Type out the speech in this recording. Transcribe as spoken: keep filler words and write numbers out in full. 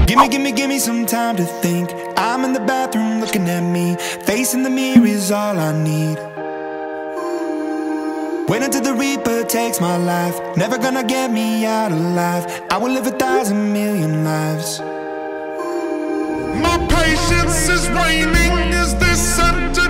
Gimme, gimme, gimme some time to think. I'm in the bathroom looking at me. Facing the mirror is all I need. Wait until the Reaper takes my life. Never gonna get me out alive. I will live a thousand million lives. My patience is waning. Is this a